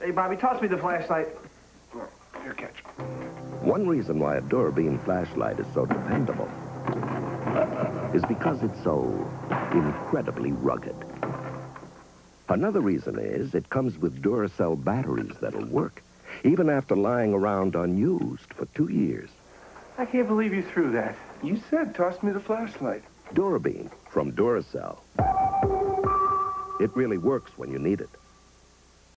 Hey, Bobby, toss me the flashlight. Here, catch. One reason why a Durabeam flashlight is so dependable is because it's so incredibly rugged. Another reason is it comes with Duracell batteries that'll work, even after lying around unused for 2 years. I can't believe you threw that. You said toss me the flashlight. Durabeam from Duracell. It really works when you need it.